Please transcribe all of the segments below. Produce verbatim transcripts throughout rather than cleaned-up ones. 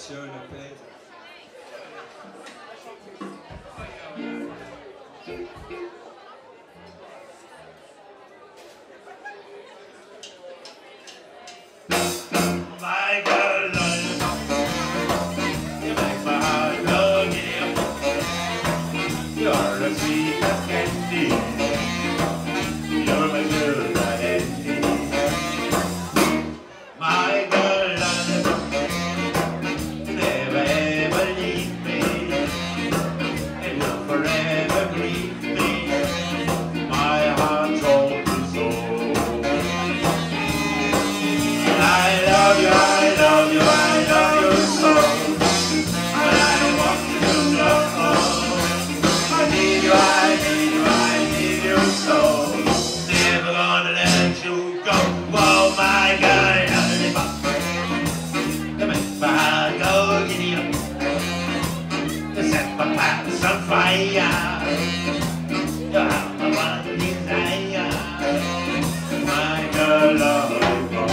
sur le plaid. My girl, lollipop, you make my heart go giddy up. You're the sweetest candy. You're my girl, my dandy. My girl, lollipop, never ever leave me, and will forever grieve me. My heart's open soul. I love you, I love you, I love you so. I want you to know. I need you, I need you, I need you so. Never gonna let you go. Oh my God, lollipop, you make my heart go giddy up. You set my pants on fire. You have my one desire. My girl, lollipop.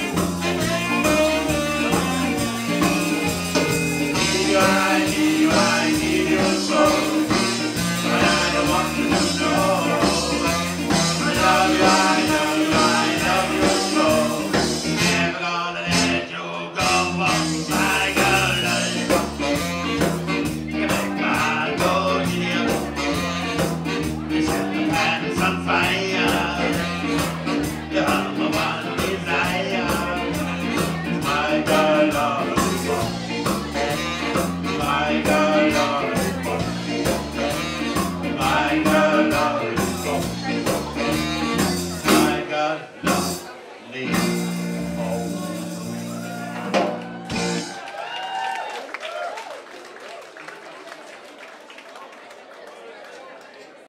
I need you, I